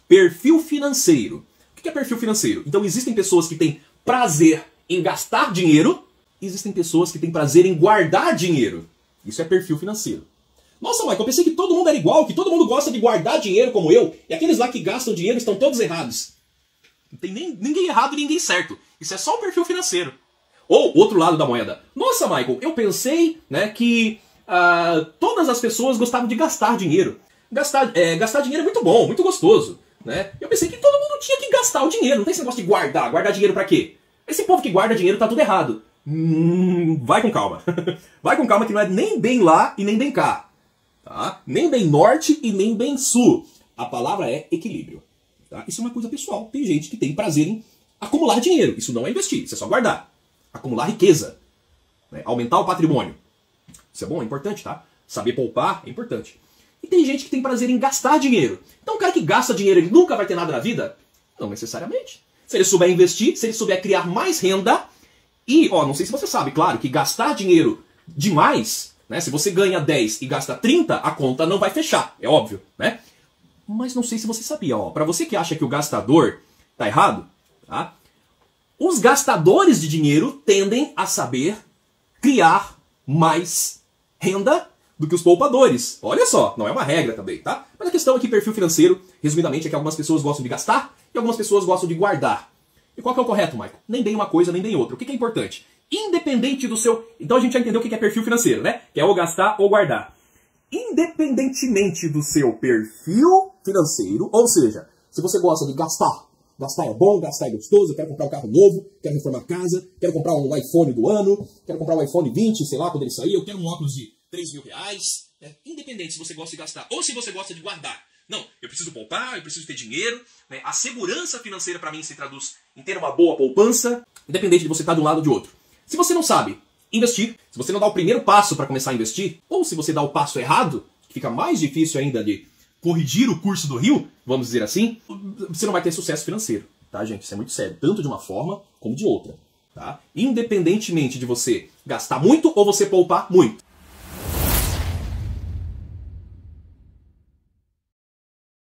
Perfil financeiro. O que é perfil financeiro? Então existem pessoas que têm prazer em gastar dinheiro, e existem pessoas que têm prazer em guardar dinheiro. Isso é perfil financeiro. Nossa, Michael, eu pensei que todo mundo era igual, que todo mundo gosta de guardar dinheiro como eu, e aqueles lá que gastam dinheiro estão todos errados. Não tem ninguém errado e ninguém certo. Isso é só o perfil financeiro. Ou outro lado da moeda. Nossa, Michael, eu pensei, né, que todas as pessoas gostavam de gastar dinheiro. Gastar dinheiro é muito bom, muito gostoso. Né? Eu pensei que todo mundo tinha que gastar o dinheiro. Não tem esse negócio de guardar. Guardar dinheiro pra quê? Esse povo que guarda dinheiro tá tudo errado. Vai com calma. Vai com calma que não é nem bem lá e nem bem cá. Tá? Nem bem norte e nem bem sul. A palavra é equilíbrio. Tá? Isso é uma coisa pessoal. Tem gente que tem prazer em acumular dinheiro. Isso não é investir, isso é só guardar. Acumular riqueza. Né? Aumentar o patrimônio. Isso é bom, é importante, tá? Saber poupar é importante. E tem gente que tem prazer em gastar dinheiro. Então o cara que gasta dinheiro, ele nunca vai ter nada na vida? Não necessariamente. Se ele souber investir, se ele souber criar mais renda, e, não sei se você sabe, claro, que gastar dinheiro demais, né? Se você ganha 10 e gasta 30, a conta não vai fechar, é óbvio, né? Mas não sei se você sabia, para você que acha que o gastador tá errado, tá? Os gastadores de dinheiro tendem a saber criar mais renda do que os poupadores. Olha só, não é uma regra também, tá? Mas a questão aqui, perfil financeiro, resumidamente, é que algumas pessoas gostam de gastar e algumas pessoas gostam de guardar. E qual que é o correto, Michael? Nem bem uma coisa, nem bem outra. O que é importante? Independente do seu... Então a gente já entendeu o que é perfil financeiro, né? Que é ou gastar ou guardar. Independentemente do seu perfil financeiro, ou seja, se você gosta de gastar, gastar é bom, gastar é gostoso, eu quero comprar um carro novo, quero reformar a casa, quero comprar um iPhone do ano, quero comprar um iPhone 20, sei lá, quando ele sair, eu quero um óculos de R$3.000, né? Independente se você gosta de gastar ou se você gosta de guardar. Não, eu preciso poupar, eu preciso ter dinheiro. Né? A segurança financeira para mim se traduz em ter uma boa poupança, independente de você estar de um lado ou de outro. Se você não sabe investir, se você não dá o primeiro passo para começar a investir, ou se você dá o passo errado, que fica mais difícil ainda de corrigir o curso do rio, vamos dizer assim, você não vai ter sucesso financeiro. Tá, gente? Isso é muito sério, tanto de uma forma como de outra. Tá? Independentemente de você gastar muito ou você poupar muito.